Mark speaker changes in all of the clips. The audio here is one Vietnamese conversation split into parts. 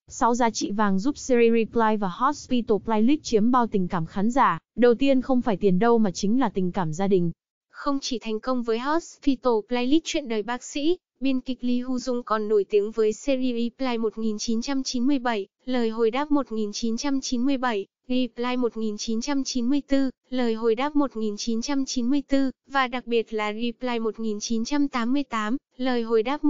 Speaker 1: 6 giá trị vàng giúp series Reply và Hospital Playlist chiếm bao tình cảm khán giả. Đầu tiên không phải tiền đâu mà chính là tình cảm gia đình.
Speaker 2: Không chỉ thành công với Hospital Playlist chuyện đời bác sĩ, biên kịch Lee Woo Jung còn nổi tiếng với series Reply 1997, lời hồi đáp 1997, Reply 1994, lời hồi đáp 1994, và đặc biệt là Reply 1988, lời hồi đáp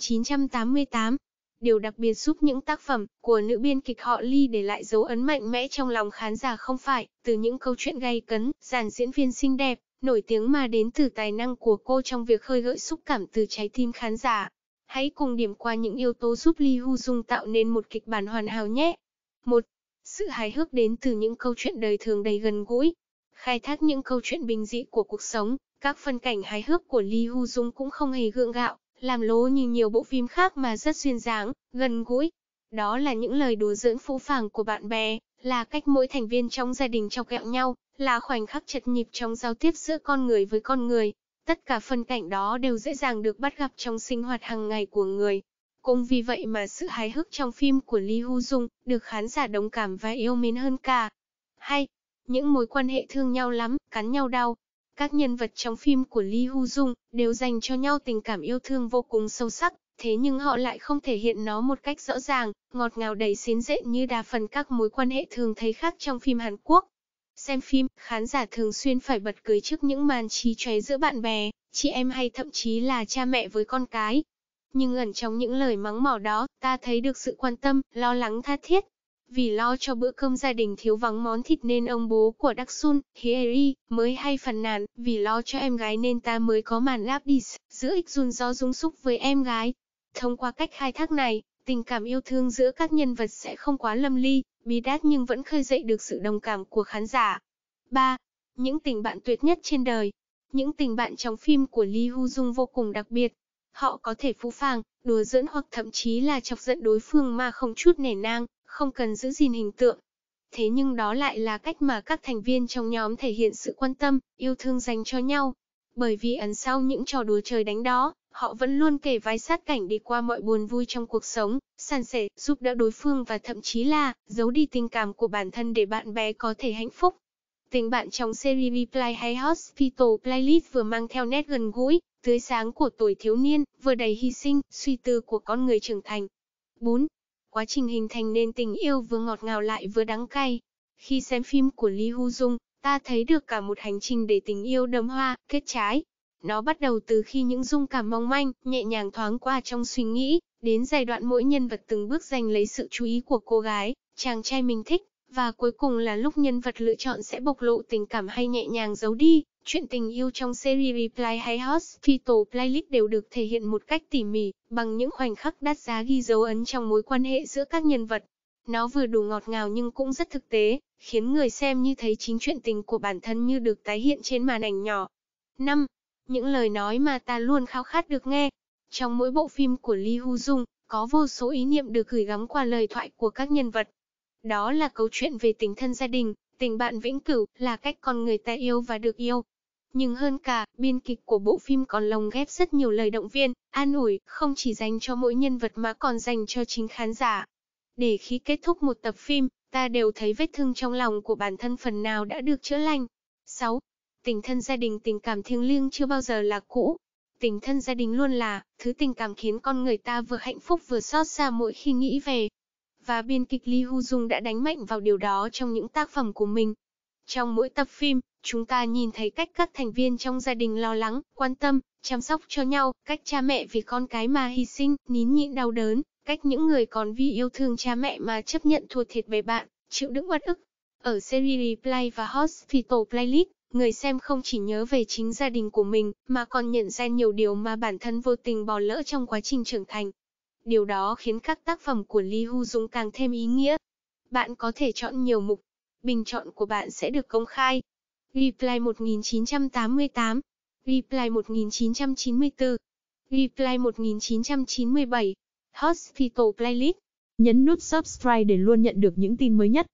Speaker 2: 1988. Điều đặc biệt giúp những tác phẩm của nữ biên kịch họ Lee để lại dấu ấn mạnh mẽ trong lòng khán giả không phải từ những câu chuyện gay cấn, dàn diễn viên xinh đẹp, nổi tiếng mà đến từ tài năng của cô trong việc khơi gợi xúc cảm từ trái tim khán giả. Hãy cùng điểm qua những yếu tố giúp Lee Woo Jung tạo nên một kịch bản hoàn hảo nhé. 1. Sự hài hước đến từ những câu chuyện đời thường đầy gần gũi. Khai thác những câu chuyện bình dị của cuộc sống, các phân cảnh hài hước của Lee Woo Jung cũng không hề gượng gạo, làm lố như nhiều bộ phim khác mà rất duyên dáng, gần gũi. Đó là những lời đùa giỡn phũ phàng của bạn bè, là cách mỗi thành viên trong gia đình chọc ghẹo nhau, là khoảnh khắc chật nhịp trong giao tiếp giữa con người với con người. Tất cả phân cảnh đó đều dễ dàng được bắt gặp trong sinh hoạt hàng ngày của người. Cũng vì vậy mà sự hài hước trong phim của Lee Woo Jung được khán giả đồng cảm và yêu mến hơn cả. 2. Những mối quan hệ thương nhau lắm, cắn nhau đau. Các nhân vật trong phim của Lee Woo Jung đều dành cho nhau tình cảm yêu thương vô cùng sâu sắc, thế nhưng họ lại không thể hiện nó một cách rõ ràng, ngọt ngào đầy xến rện như đa phần các mối quan hệ thường thấy khác trong phim Hàn Quốc. Xem phim, khán giả thường xuyên phải bật cười trước những màn chí chóe giữa bạn bè, chị em hay thậm chí là cha mẹ với con cái. Nhưng ẩn trong những lời mắng mỏ đó, ta thấy được sự quan tâm, lo lắng tha thiết. Vì lo cho bữa cơm gia đình thiếu vắng món thịt nên ông bố của Đắc Sun, Hyeri, mới hay phàn nàn, vì lo cho em gái nên ta mới có màn gáp đi giữa ích Jun do dung xúc với em gái. Thông qua cách khai thác này, tình cảm yêu thương giữa các nhân vật sẽ không quá lâm ly, bí đát nhưng vẫn khơi dậy được sự đồng cảm của khán giả. 3. Những tình bạn tuyệt nhất trên đời. Những tình bạn trong phim của Lee Woo Jung vô cùng đặc biệt. Họ có thể phũ phàng, đùa giỡn hoặc thậm chí là chọc giận đối phương mà không chút nể nang, không cần giữ gìn hình tượng. Thế nhưng đó lại là cách mà các thành viên trong nhóm thể hiện sự quan tâm, yêu thương dành cho nhau. Bởi vì ẩn sau những trò đùa trời đánh đó, họ vẫn luôn kề vai sát cạnh đi qua mọi buồn vui trong cuộc sống, san sẻ, giúp đỡ đối phương và thậm chí là giấu đi tình cảm của bản thân để bạn bè có thể hạnh phúc. Tình bạn trong series Reply hay Hospital Playlist vừa mang theo nét gần gũi, tươi sáng của tuổi thiếu niên, vừa đầy hy sinh, suy tư của con người trưởng thành. 4. Quá trình hình thành nên tình yêu vừa ngọt ngào lại vừa đắng cay. Khi xem phim của Lee Woo Jung, ta thấy được cả một hành trình để tình yêu đơm hoa, kết trái. Nó bắt đầu từ khi những dung cảm mong manh, nhẹ nhàng thoáng qua trong suy nghĩ, đến giai đoạn mỗi nhân vật từng bước giành lấy sự chú ý của cô gái, chàng trai mình thích, và cuối cùng là lúc nhân vật lựa chọn sẽ bộc lộ tình cảm hay nhẹ nhàng giấu đi. Chuyện tình yêu trong series Reply hay Hospital Playlist đều được thể hiện một cách tỉ mỉ, bằng những khoảnh khắc đắt giá ghi dấu ấn trong mối quan hệ giữa các nhân vật. Nó vừa đủ ngọt ngào nhưng cũng rất thực tế, khiến người xem như thấy chính chuyện tình của bản thân như được tái hiện trên màn ảnh nhỏ. 5. Những lời nói mà ta luôn khao khát được nghe. Trong mỗi bộ phim của Lee Woo Jung, có vô số ý niệm được gửi gắm qua lời thoại của các nhân vật. Đó là câu chuyện về tình thân gia đình, tình bạn vĩnh cửu, là cách con người ta yêu và được yêu. Nhưng hơn cả, biên kịch của bộ phim còn lồng ghép rất nhiều lời động viên, an ủi, không chỉ dành cho mỗi nhân vật mà còn dành cho chính khán giả. Để khi kết thúc một tập phim, ta đều thấy vết thương trong lòng của bản thân phần nào đã được chữa lành. 6. Tình thân gia đình, tình cảm thiêng liêng chưa bao giờ là cũ. Tình thân gia đình luôn là thứ tình cảm khiến con người ta vừa hạnh phúc vừa xót xa mỗi khi nghĩ về. Và biên kịch Lee Woo Jung đã đánh mạnh vào điều đó trong những tác phẩm của mình. Trong mỗi tập phim, chúng ta nhìn thấy cách các thành viên trong gia đình lo lắng, quan tâm, chăm sóc cho nhau, cách cha mẹ vì con cái mà hy sinh, nín nhịn đau đớn, cách những người còn vì yêu thương cha mẹ mà chấp nhận thua thiệt bề bạn, chịu đựng uất ức. Ở series Reply và Hospital Playlist, người xem không chỉ nhớ về chính gia đình của mình, mà còn nhận ra nhiều điều mà bản thân vô tình bỏ lỡ trong quá trình trưởng thành. Điều đó khiến các tác phẩm của Lee Woo Jung càng thêm ý nghĩa. Bạn có thể chọn nhiều mục. Bình chọn của bạn sẽ được công khai. Reply 1988, Reply 1994, Reply 1997, Hospital Playlist.
Speaker 1: Nhấn nút subscribe để luôn nhận được những tin mới nhất.